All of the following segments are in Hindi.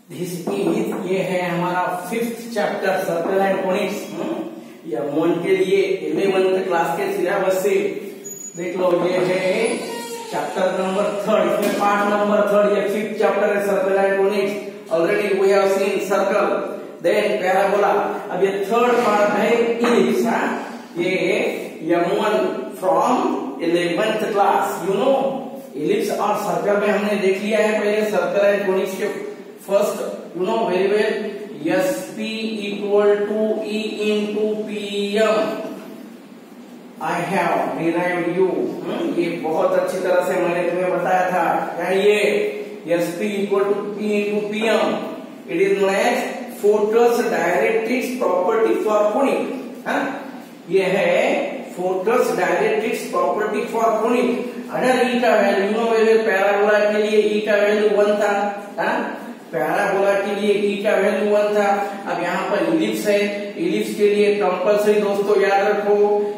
दिस इज ये है हमारा 5th chapter circle and conics. या मोन के लिए 11th क्लास के सिलेबस से देख लो, ये है चैप्टर नंबर 3, इसमें पार्ट नंबर 3, ये 5th चैप्टर है circle and conics. Already we have seen circle, then parabola. अब ये 3rd पार्ट है इलिप्स। ये M1 from 11th class, you know ellipse और सर्कल में हमने देख लिया है पहले सर्कल एंड कोनिक्स के first, you know very well. SP equal to E into PM I have derived you। ये बहुत अच्छी तरह से मैंने तुम्हें बताया था। क्या ये SP equal to E into PM, it is known as Fortus directrix property for conic. ये है focus directrix property for conic. अगर ई का value, you know very, parabola के लिए ई का वैल्यू 1 था, पैराबोला के लिए ई का वैल्यू 1 था। अब यहाँ पर इलिप्स है, इलिप्स के लिए कंपल्सरी दोस्तों याद रखो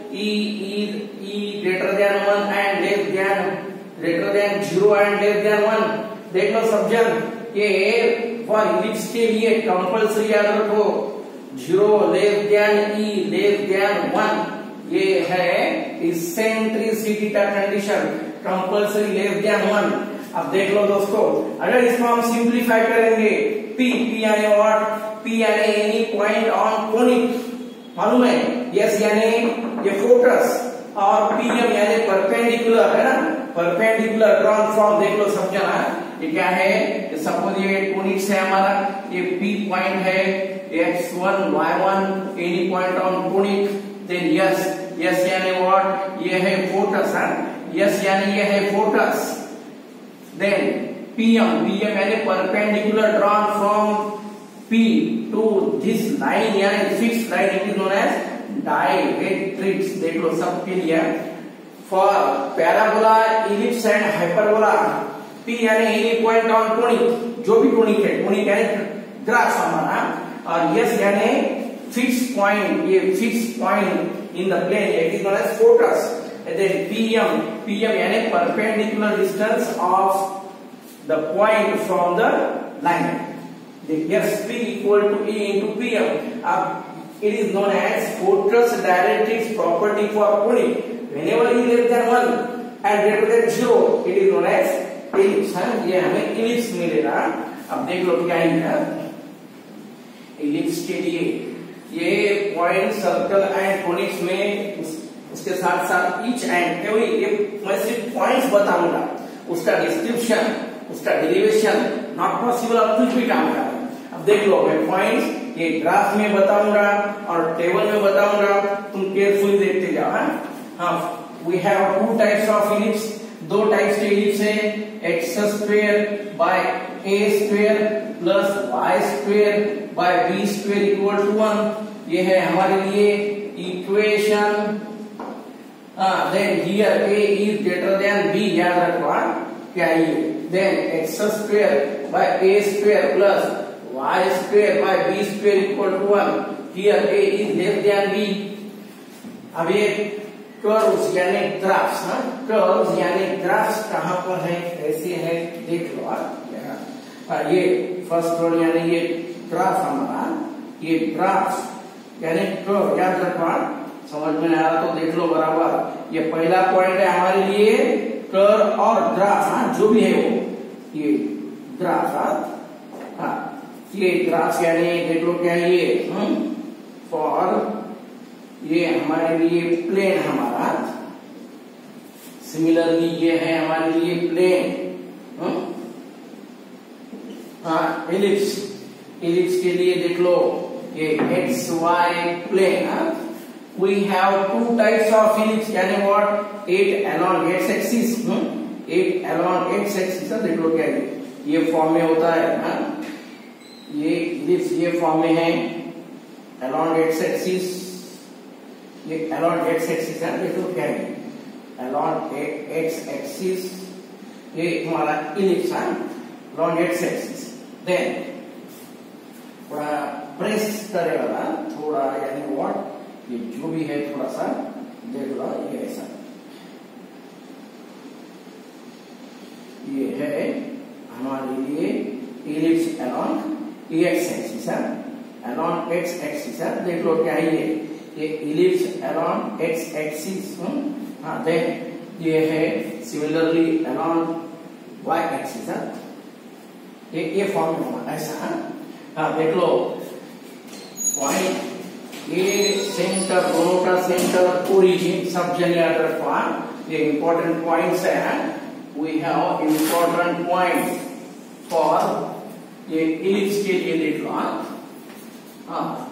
e greater than 1 and less than, greater than 0 and less than 1। देख लो सब जन, ये फॉर इलिप्स के लिए कंपल्सरी याद रखो 0 less than e less than 1। ये है इसेंट्रिसिटी का कंडीशन, कंपल्सरी लेस देन 1। अब देख लो दोस्तों, अगर इसको हम सिंप्लीफाई करेंगे, P यानी व्हाट, P यानी एनी पॉइंट ऑन कोनिक, मालूम है, यस यानी ये फोकस, और PM यानी परपेंडिकुलर, है ना, परपेंडिकुलर ड्रॉन फ्रॉम। देख लो समझना, ये क्या है, सपोज ये कोनिक्स है हमारा, ये P पॉइंट है, X1 Y1 any point on conic, then S यानी व्हाट, ये है फोकस, यस यानी ये है फोकस। Then PM यानी perpendicular drawn from P to this line यानी fixed line, it is known as directrix. देख लो सबके लिए, for parabola, ellipse and hyperbola, P यानी any point on कोनिक, जो भी कोनिक है, कोनिक यानी ग्राफ हमारा, और S यानी fixed point, ये fixed point in the plane, it is known as focus। And then PM यानी perpendicular distance of the point from the line। Yes, P equal to E into PM। अब it is known as Fortus directrix property for conic. Whenever E less than 1 and greater than 0, it is known as ellipse। ये हमें ellipse मिलेगा। अब देख लो क्या है ellipse के लिए, ये पॉइंट सर्कल एंड कोनिक्स में उसके साथ साथ ईच एंड एवरी, ये मैं सिर्फ पॉइंट्स बताऊंगा, उसका डिस्क्रिप्शन, उसका डेरिवेशन नॉट पॉसिबल, अब कुछ भी काम करें। अब देख लो, मैं पॉइंट्स ये ग्राफ में बताऊंगा और टेबल में बताऊंगा, तुम केयरफुली देखते जाओ। हाँ, we have 2 types of ellipse, 2 types के इलिप्स है, x square by a square plus y square by b square equal to 1। ये है हमारे लिए equation. Then here A is greater than B, याद रखो क्या ये, then x square by A square plus y square by B square equal to 1। here A is less than B। अब ये कर्व्स यानी ग्राफ्स, कर्व्स यानी ग्राफ्स कहाँ पर है, कैसे है, देख लो ये फर्स्ट वन यानी ये ग्राफ हमारा, ये ग्राफ्स यानी कर्व, याद रखो, समझ में आ रहा तो देख लो बराबर। ये पहला पॉइंट है हमारे लिए कर्व और ग्राफ, जो भी है वो, ये ग्राफ, ये ग्राफ यानी देख लो क्या है ये, फॉर ये हमारे लिए प्लेन हमारा, सिमिलरली ये है हमारे लिए प्लेन। एलिप्स, एलिप्स के लिए देख लो ये XY plane. We have 2 types of ellipse, यानी what, 8 along x axis, 8 along x axis। देख लो क्या है, ये फॉर्म में होता है, ये ellipse ये फॉर्म में है, along x axis, ये along x axis है, देख लो क्या है, along x axis, ये हमारा ellipse है, along x axis। then थोड़ा प्रेस करेगा, थोड़ा यानी what, ये जो भी है थोड़ा सा देख लो, ये ऐसा, ये है हमारे लिए ellipse along एक्स एक्सिस है, along x एक्सिस है, देख लो क्या है ये इलिप्स along x एक्सिस। हाँ, देन ये है सिमिलरली along y एक्सिस है, ये फॉर्म में ऐसा है। हाँ, देख लो पॉइंट ए सेंटर, दोनों का सेंटर, ओरिजिन, सब जनरेटर फॉर्म, ये इंपॉर्टेंट पॉइंट्स है। We have important point for ये इलिप्स के लिए, देख लो। हाँ,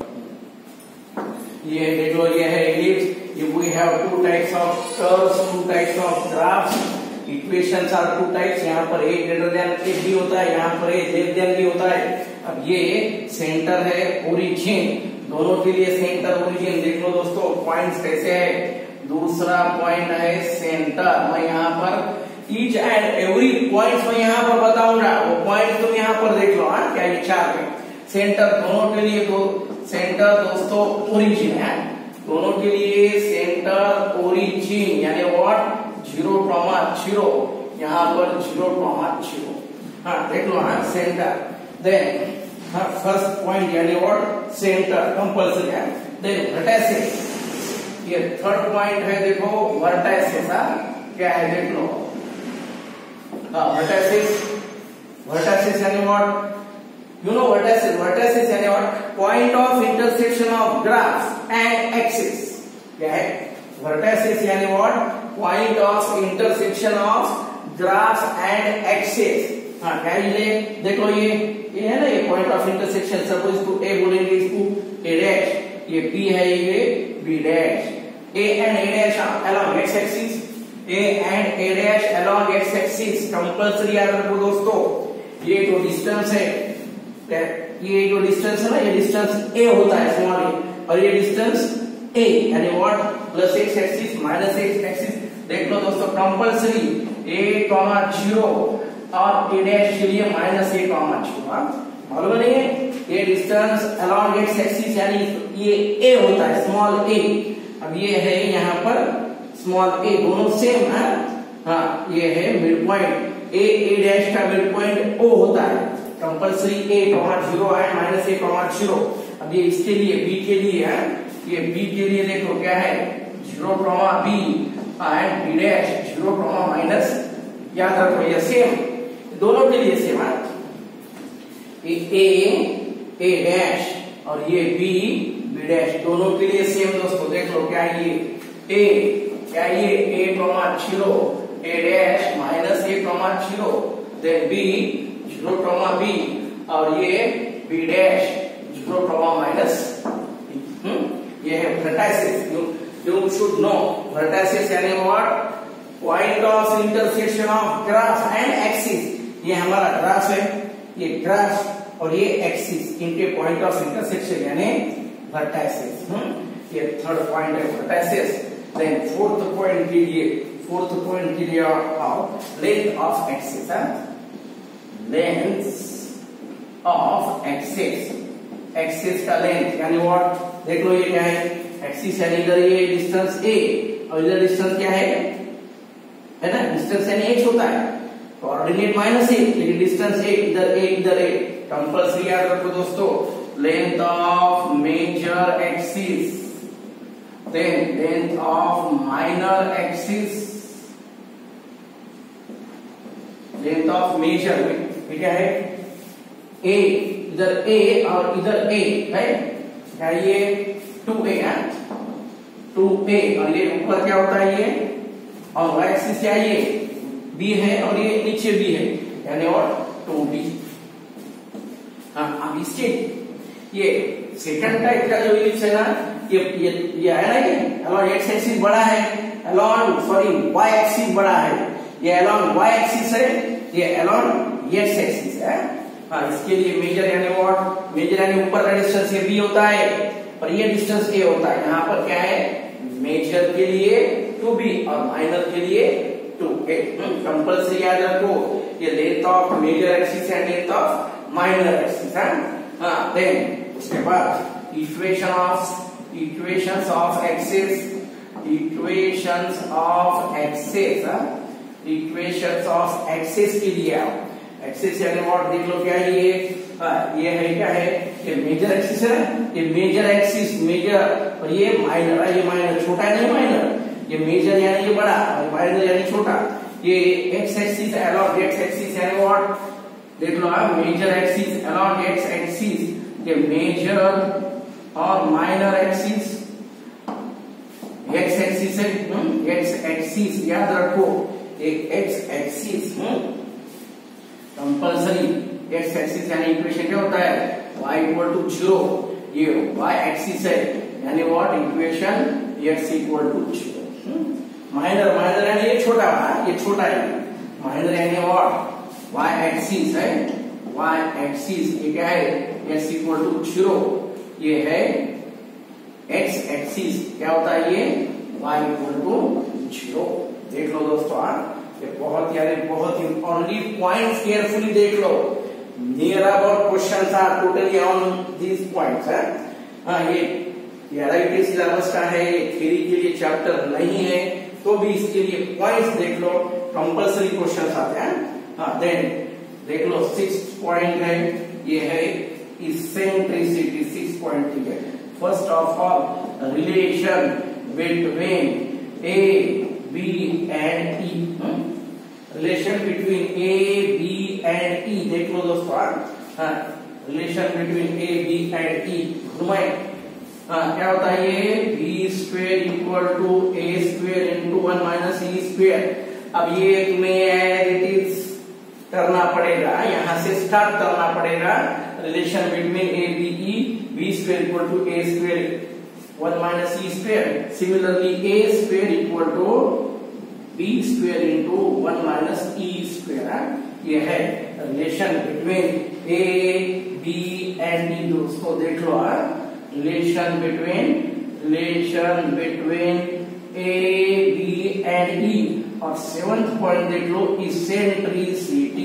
ये देख लो, ये है ellipse. We have two types of curves, two types of graphs, equations are two types. यहाँ पर ए ग्रेटर देन ए भी होता है, यहाँ पर ए लेस देन भी होता है। अब ये सेंटर है, ओरिजिन, दोनों के लिए सेंटर ओरिजिन। देख लो दोस्तों पॉइंट्स कैसे है। दूसरा पॉइंट है सेंटर। मैं यहाँ पर ईच एंड एवरी पॉइंट मैं यहाँ पर बताऊंगा, वो पॉइंट तुम यहाँ पर देख लो। क्या ये चार है सेंटर दोनों के लिए। तो सेंटर दोस्तों ओरिजिन है, दोनों के लिए सेंटर ओरिजिन, यानी व्हाट 0,0, यहाँ पर 0,0। हाँ, देख लो। हाँ, सेंटर। देन फर्स्ट पॉइंट यानी व्हाट सेंटर कंपल्सरी है। देन वर्टिसेस, ये थर्ड पॉइंट है, देखो वर्टिसेस। क्या है देख लो। हाँ, वर्टिसेस यानी व्हाट, you know vertices यानी what, point of intersection of graphs and axis। क्या है vertices यानी what, point of intersection of graphs and axis। हाँ, क्या ये देख लो, ये है ना, ये point of intersection। सपोज इसको A बोलेंगे, इसको A डैश, ये B है, ये B dash. A and A dash along x axis, A and A dash along x axis compulsory याद रखो दोस्तों। ये जो डिस्टेंस है, ये जो डिस्टेंस है ना, ये डिस्टेंस a होता है स्मॉल a, और ये डिस्टेंस a यानी what plus x axis minus x axis. देख लो दोस्तों कंपल्सरी a, 0 और a डैश के लिए माइनस a, 0। मालूम नहीं है, ये डिस्टेंस अलोंग x एक्सिस यानी ये a होता है स्मॉल a। अब ये है यहाँ पर स्मॉल a, दोनों सेम है। हाँ, ये है मिड पॉइंट a डैश का मिड पॉइंट o होता है कंपल्सरी a, 0 है माइनस a, 0। अब ये इसके लिए b के लिए है, ये b के लिए देखो क्या है 0, b and b dash 0, minus. याद रखो ये सेम, दोनों के लिए सेम है। ये a डैश और ये b डैश दोनों के लिए सेम दोस्तों। देख लो क्या ये a, क्या ये a, 0 a dash minus a, 0, then b 0, b और ये b डैश 0, माइनस। ये है vertices. You should know vertices यानी what, point of intersection of graph and axis. ये हमारा ग्राफ है, ये ग्राफ और ये एक्सिस, इनके पॉइंट ऑफ इंटरसेक्शन यानी वर्टिसेस। ये थर्ड पॉइंट है वर्टिसेस। देन फोर्थ पॉइंट के लिए लेंथ ऑफ एक्सिस है, लेंथ ऑफ एक्सिस, एक्सिस का लेंथ यानी व्हाट, देख लो ये क्या है एक्सिस यानी इधर ये डिस्टेंस a और इधर डिस्टेंस क्या है ना, डिस्टेंस यानी x होता है, कोऑर्डिनेट माइनस a, लेकिन डिस्टेंस a इधर a कंपल्सरी याद रखो दोस्तों। Length of major axis, then length of minor axis, length of major में क्या है a, इधर a और इधर a है, क्या ये 2a है, 2a और ये ऊपर क्या होता है ये, और y एक्सिस क्या है ये b है और ये नीचे b है यानी और 2b। हाँ, अब इसके ये सेकंड टाइप का जो इलिप्स है ना, ये है ना, ये अलॉन्ग x एक्सिस बड़ा है, अलॉन्ग y एक्सिस बड़ा है, ये अलॉन्ग y एक्सिस है, ये अलॉन्ग x एक्सिस है। हाँ, इसके लिए मेजर यानी व्हाट, मेजर यानी ऊपर का डिस्टेंस ये b होता है और ये डिस्टेंस a होता है। यहाँ पर क्या है मेजर के लिए 2b और माइनर के लिए 2a। कंपल्सरी याद रखो, ये length of major axis and length of minor axis है। हाँ, देन उसके बाद equations of axis, equations of axis के लिए एक्सिस यानी व्हाट, देख लो क्या है ये ये है क्या है, ये मेजर एक्सिस है, ये मेजर एक्सिस मेजर, और ये माइनर है, ये माइनर छोटा है नहीं माइनर, ये मेजर यानी ये बड़ा और माइनर यानी छोटा। ये x axis along x axis यानी व्हाट, देख लो आप, major axis along x axis, ये मेजर और माइनर एक्सिस, एक्स एक्सिस है, एक्स एक्सिस याद रखो, एक x axis compulsory, x axis यानी इक्वेशन क्या होता है, y इक्वल टू 0, ये y एक्सिस है यानी what, equation x equal to 0। Minor, minor यानी ये छोटा है, ये छोटा है, माइनर यानी व्हाट, y एक्सिस है, y एक्सिस ये क्या है, x इक्वल टू 0, ये है x एक्सिस क्या होता है, ये y इक्वल टू 0। देख लो दोस्तों, ये बहुत यानी बहुत ओनली पॉइंट्स केयरफुली देख लो, near about questions are totally on these points है। ये आईआईटी सिलेबस का है, ये थ्योरी के लिए चैप्टर नहीं है, तो भी इसके लिए पॉइंट्स देख लो, कंपल्सरी क्वेश्चंस आते हैं। देन देख लो 6th पॉइंट है, ये है इसेंट्रिसिटी, 6 पॉइंट है। First of all relation between A B and e, relation between A B and e, देख लो दोस्तों, relation between A B and e घुमाए, क्या होता है ये, b square equal to A square into 1 minus E square. अब ये तुम्हें एज इट इज करना पड़ेगा, यहां से स्टार्ट करना पड़ेगा, relation between A B E, B square equal to A square 1 minus E square, similarly A square equal to B square into 1 minus E square. ये है relation between A B and E. दोस्तों देख लो, relation between A B and E. और 7th पॉइंट देख लो, इसेंट्रिसिटी,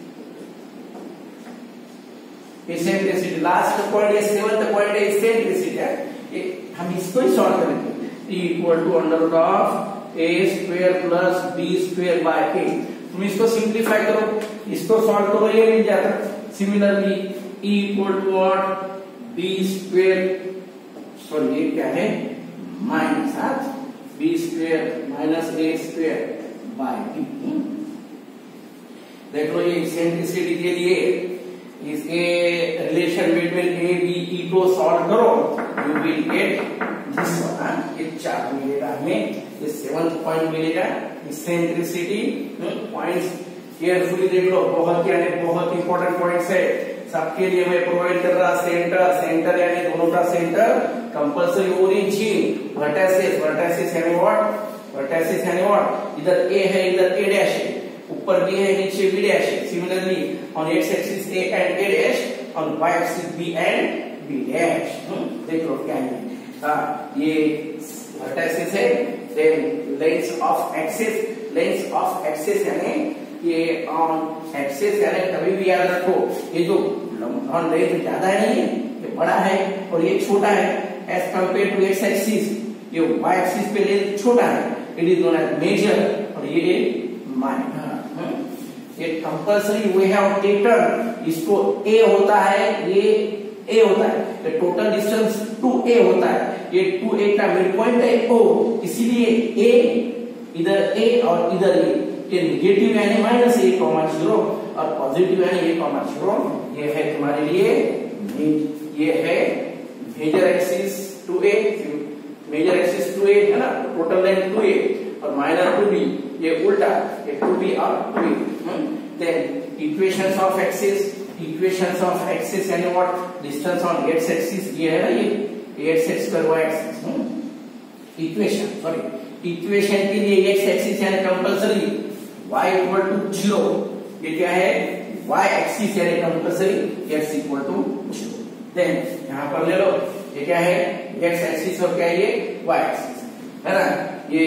इसेंट्रिसिटी लास्ट पॉइंट, ये 7th पॉइंट है इसेंट्रिसिटी है, हम इसको ही सॉल्व करेंगे। T equal to under root of a square plus b square by a. तुम इसको सिंप्लीफाई करो, इसको सॉल्व करो, ये मिल जाता। Similarly e equal to what, b square, sorry ये क्या है, minus b square minus a square by b. देख लो, ये इसेंट्रिसिटी के लिए इसके relation between A B e को सॉल्व करो, you will get this one. ये 4 मिलेगा हमें, ये 7th पॉइंट मिलेगा इसेंट्रिसिटी। पॉइंट्स केयरफुली देख लो, बहुत यानी बहुत इंपॉर्टेंट पॉइंट्स है, सबके लिए मैं प्रोवाइड कर रहा। सेंटर, सेंटर यानी दोनों का center, compulsory origin, vertices, vertices यानी व्हाट, वर्टिसेस यानी व्हाट, इधर ए है इधर ए डैश है, ऊपर बी है नीचे बी डैश है। Similarly on x axis a and a dash, on y axis b and b dash. देख लो क्या है, ये वर्टिसेस है। Then length of axis, length of axis यानी ये ऑन एक्सिस, यानी कभी भी याद रखो, ये जो ऑन लेंथ ज्यादा है, ये बड़ा है और ये छोटा है as compare to x axis, ये वाई एक्सिस पे लेंथ छोटा है, it is known as major, और ये माइनर। ये कंपल्सरी वी हैव टेकन, इसको ए होता है, ये ए होता है, ये टोटल डिस्टेंस 2a होता है, ये 2a का मिड पॉइंट है o, इसीलिए a इधर a और इधर a, ये नेगेटिव यानी माइनस a, 0 और पॉजिटिव यानी a, 0। ये है तुम्हारे लिए, ये है major axis 2a, major axis 2a है ना, टोटल लेंथ 2a और माइनर 2b, ये उल्टा, ये 2b और 2a। Then equations of axis, equations of axis यानी what, distance on x axis, ये है ना, ये एक्स एक्स पर y axis. Equation, sorry equation के लिए एक्स एक्सिस यानी कंपल्सरी y इक्वल टू 0, ये क्या है, y एक्सिस यानी compulsory x equal to 0। Then यहां पर ले लो, ये क्या है, x एक्सिस और क्या है ये y एक्सिस है ना, ये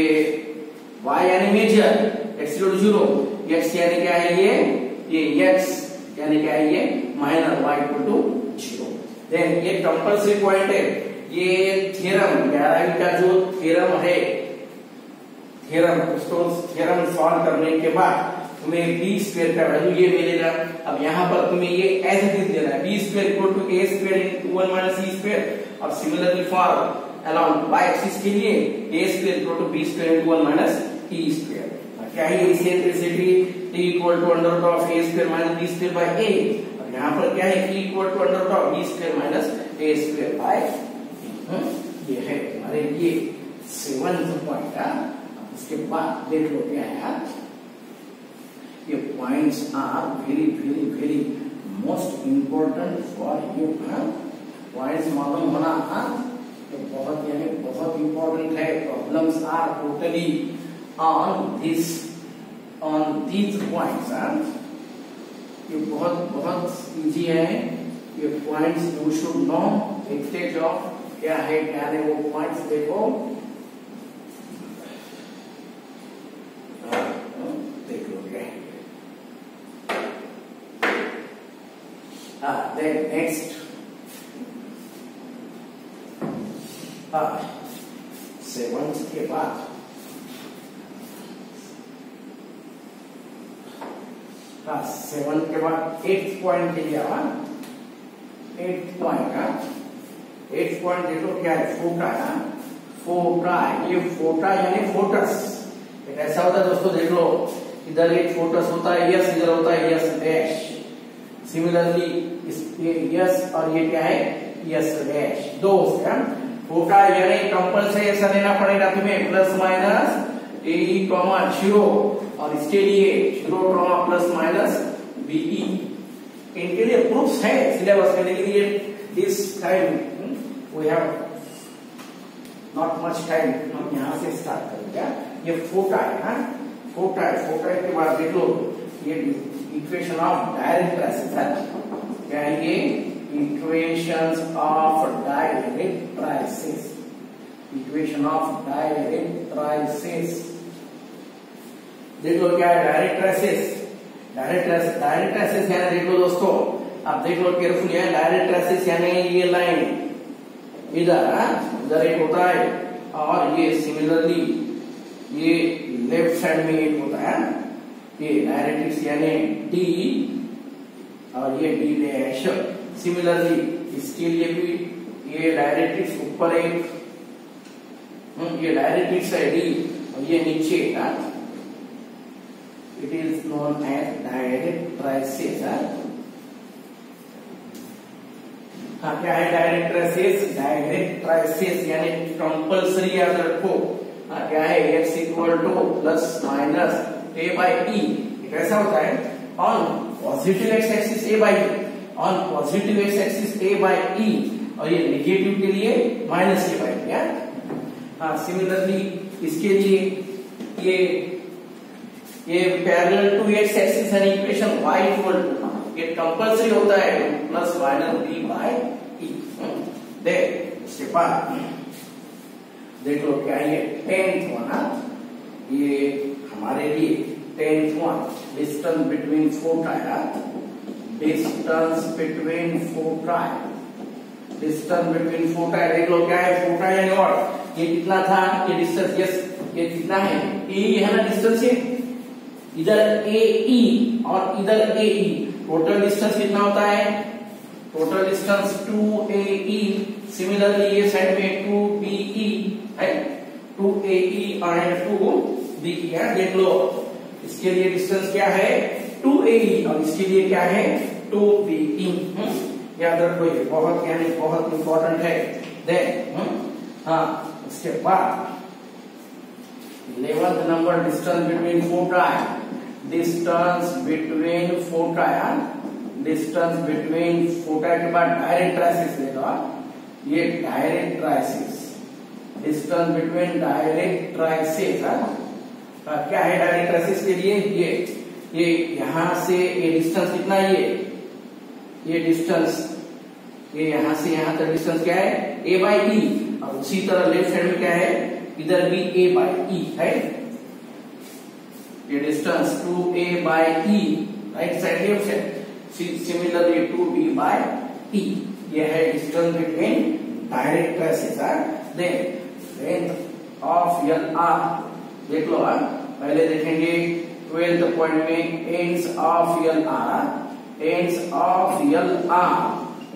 y यानी major, x equal to 0, x यानी क्या है ये x यानी क्या है, ये minor y equal to 0। Then ये कंपल्सरी पॉइंट है, ये थ्योरम 11वीं का जो थ्योरम है, थ्योरम, उसको थ्योरम सॉल्व करने के बाद तुम्हें बी स्क्वायर का वैल्यू ये मिलेगा। अब यहाँ पर तुम्हें ये एज इट इज देना है, b square equal to a square into 1 minus e square. और similarly for along y axis के लिए a square equal to b square into 1 minus e square. क्या है eccentricity t equal to under root of a square minus b square by a. और यहाँ पर क्या है e equal to under root of b square minus a square by ये है हमारे ये 7th पॉइंट है. उसके बाद देख लो क्या है ये points are very very very most important for you. Points मालूम होना तो बहुत यानी बहुत इम्पोर्टेंट है. Problems are totally on these points. ये बहुत बहुत इजी है. ये पॉइंट्स यू शुड नो एक्सटेज ऑफ क्या है क्या नहीं. वो पॉइंट्स देखो देख लो क्या है. Then next 7th के बाद 7th के बाद 8th पॉइंट के लिए आवा. 8th पॉइंट देखो क्या है फोटा है. फोटा ये फोटा यानी फोटस. ऐसा होता है दोस्तों देख लो इधर एक फोटस होता है यस इधर होता है यस डैश. सिमिलरली ये यस और ये क्या है यस डैश. दो फोटा यानी कंपल्सरी ऐसा लेना पड़ेगा तुम्हें प्लस माइनस ए कॉमा 0 और इसके लिए 0 कॉमा प्लस माइनस बीई. इनके लिए प्रूफ्स है सिलेबस में लेकिन ये this time we have not much time. हम यहाँ से स्टार्ट करेंगे. ये फोटा है. फोटा के बाद देख लो ये इक्वेशन ऑफ डायरेक्ट ट्राइसेस. क्या है ये equations of directrices. Equation of directrices देख लो क्या है डायरेक्ट ट्राइसेस. डायरेक्ट ट्राइसेस यानी देख लो दोस्तों आप देख लो केयरफुली है. डायरेक्ट ट्राइसेस यानी ये लाइन इधर एक होता है और ये सिमिलरली ये लेफ्ट साइड में एक होता है. ये डायरेक्ट्रिक्स यानी डी और ये डी डैश. सिमिलरली इसके लिए भी ये डायरेक्ट्रिक्स ऊपर एक ये डायरेक्ट्रिक्स है डी और ये नीचे का. It is known as directrices. क्या है डायरेक्ट ट्राइसेस. डायरेक्ट ट्राइसेस यानी कंपल्सरी याद रखो. क्या है x equal to plus minus a by e. कैसा होता है on positive x axis a by on positive x axis a by e और ये नेगेटिव के लिए माइनस a बाई क्या. सिमिलरली इसके लिए ये पैरेलल टू एक्स एक्सिस है इक्वेशन y इक्वल टू ये कंपल्सरी होता है plus minus b by e. उसके बाद देख लो क्या ये 10th वन. ये हमारे लिए 10th वन डिस्टेंस बिटवीन फोटा. डिस्टेंस बिटवीन फोटा देख लो क्या है फोटा यानी और ये कितना था ये डिस्टेंस. यस ये कितना है ए है ना डिस्टेंस. इधर ए ई और इधर ए ई. टोटल डिस्टेंस कितना होता है. Total distance 2AE. सिमिलरली ये साइड में 2BE है. 2AE और 2BE है. देख लो इसके लिए डिस्टेंस क्या है 2AE और इसके लिए क्या है 2BE. याद रखो ये बहुत यानी बहुत इंपॉर्टेंट है. देन उसके बाद 11th नंबर डिस्टेंस बिटवीन फोटा. डिस्टेंस बिटवीन फोटा के बाद डायरेक्ट ट्राइसेस ले लो. ये directrices distance between directrices. क्या है डायरेक्ट ट्राइसेस के लिए ये यहां से ये डिस्टेंस कितना है ये डिस्टेंस ये यहां से यहां तक डिस्टेंस क्या है a बाई ई. और उसी तरह लेफ्ट साइड में क्या है इधर भी a बाई ई है. ये distance 2a by e right side left side. Similarly 2b by e. ये है distance between directrices. Then length of LR देख लो. पहले देखेंगे 12th पॉइंट में ends of LR.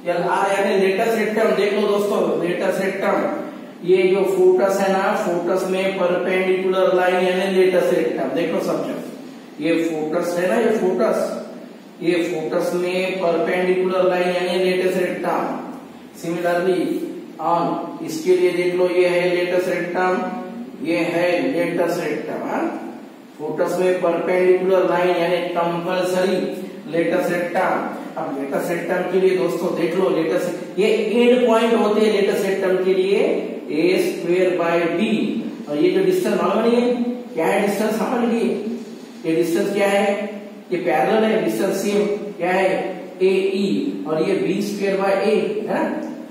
L R यानी लेटेस्ट रेक्टम। देख लो दोस्तों, लेटेस्ट रेक्टम, ये जो फोकस है ना, फोकस में परपेंडिकुलर लाइन यानी लेटेस्ट रेक्टम। देख लो समझो, ये फोकस है ना, ये फोकस में परपेंडिकुलर लाइन यानी लेटेस्ट रेक्टम। सिमिलरली ऑन इसके लिए देख लो, ये है लेटेस्ट रेक्टम, ये है लेटेस्ट रेक्टम। फोकस में परपेंडिकुलर लाइन यानी कंपल्सरी लेटेस्ट रेक्टम। अब लेटेस्ट रेक्टम के लिए दोस्तों देख लो, लेटेस्ट ये एंड पॉइंट होते हैं लेटेस्ट रेक्टम के लिए ए स्क्वेयर बाय बी। और ये जो डिस्टेंस मालूम नहीं है क्या है, डिस्टेंस समझ लिए, ये डिस्टेंस क्या है, ये पैरेलल है, डिस्टेंस सेम क्या है ए ई, और ये बी स्क्वेयर बाय ए है।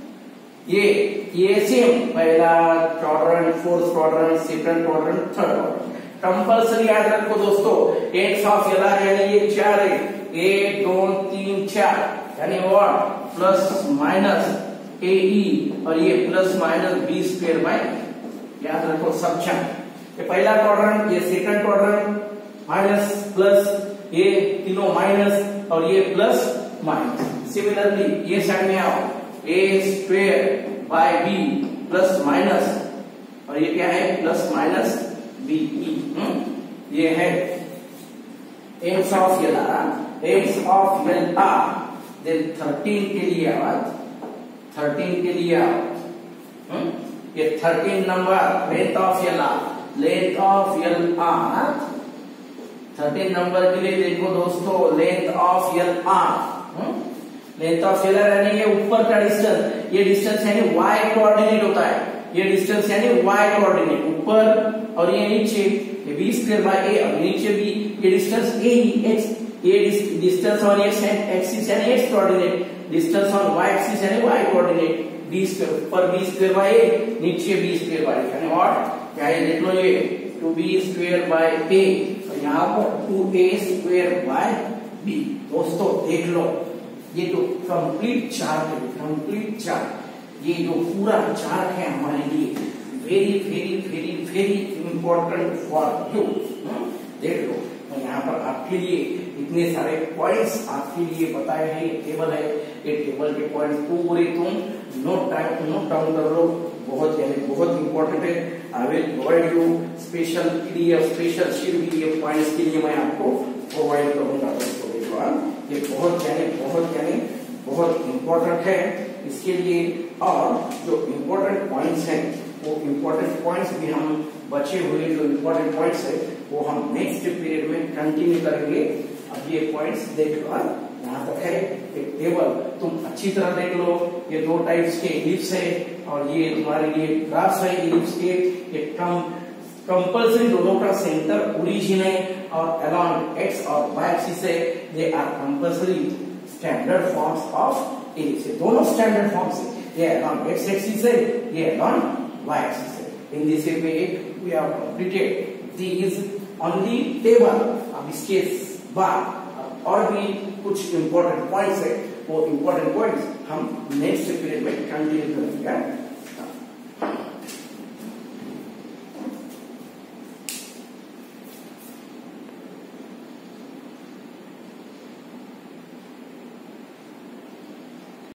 ये सेम, पहला quadrant, fourth quadrant, second quadrant, third quadrant. Compulsory याद रखो दोस्तों, एक्स ऑफ एल आर यानी ये 4 है, 1 2 3 4 यानी what plus minus a e, और ये plus minus b square by, याद रखो सब्शन। ये पहला क्वाड्रेंट, ये सेकंड क्वाड्रेंट, माइनस प्लस, ये तीनों माइनस और ये प्लस माइनस। सिमिलरली ये साइड में आओ, a square by b plus minus, और ये क्या है प्लस माइनस बी ई। ये है x of L R, x of L R. Then 13 के लिए आवाज, 13 के लिए आओ, ये 13 number length of L R, length of L R. 13 number के लिए देखो दोस्तों, length of L R, length of L R यानी ये ऊपर का डिस्टेंस, ये डिस्टेंस यानी y कोऑर्डिनेट होता है, ये डिस्टेंस यानी y कोऑर्डिनेट ऊपर, और ये नीचे ये बी स्क्वायर बाय ए, और नीचे भी ये डिस्टेंस ए एक्स, ये डिस्टेंस ऑन एक्स एक्सिस यानी x coordinate, distance on y axis यानी y कोऑर्डिनेट, बी स्क्वायर ऊपर बी स्क्वायर बाय ए, नीचे बी स्क्वायर बाय ए, यानी व्हाट क्या है देख लो, ये 2b स्क्वायर बाय ए, और यहाँ पर 2a स्क्वायर बाय बी। दोस्तों देख लो, ये जो कंप्लीट चार्ट है, कंप्लीट चार्ट, ये जो पूरा चार्ट है हमारे लिए very very very very important for you. देख लो, तो यहाँ पर आपके लिए इतने सारे पॉइंट्स आपके लिए बताए हैं, ये टेबल है, ये टेबल के पॉइंट्स पूरे तुम नोट डाउन कर लो, बहुत इंपॉर्टेंट है। I will provide you special PDF, special sheet भी ये पॉइंट्स के लिए मैं आपको प्रोवाइड करूंगा दोस्तों। ये बहुत इंपॉर्टेंट है इसके लिए, और जो इंपॉर्टेंट पॉइंट्स हैं वो इंपॉर्टेंट पॉइंट्स भी हम बचे हुए जो इंपॉर्टेंट पॉइंट्स है वो हम नेक्स्ट पीरियड में कंटिन्यू करेंगे। अब ये पॉइंट्स देख लो, यहाँ तक है एक टेबल, तुम अच्छी तरह देख लो। ये 2 टाइप्स के इलिप्स है, और ये तुम्हारे लिए ग्राफ्स है इलिप्स के। ये कंपल्सरी दोनों का सेंटर ओरिजिन है, और अलॉन्ग एक्स और वाई एक्सिस है, they are compulsory standard forms of ellipse. दोनों स्टैंडर्ड फॉर्म्स है, ये अलॉन्ग एक्स एक्सिस है, ये अलॉन्ग वाई एक्सिस है। In this way we have completed these only table. अब इसके बाद और भी कुछ इंपॉर्टेंट पॉइंट्स है, वो इंपॉर्टेंट पॉइंट्स हम नेक्स्ट पीरियड में कंटिन्यू करेंगे।